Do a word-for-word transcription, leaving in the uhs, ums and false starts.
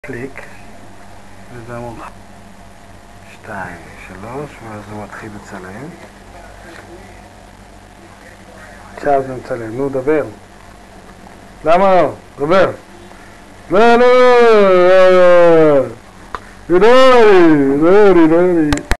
קליק, וזה עמוד שתיים, שלוש, ואז הוא מתחיל לצלם. עכשיו זה מצלם, נו דבר. למה לא? דבר. לא, לא, לא, לא, לא, לא, לא, לא, לא, לא.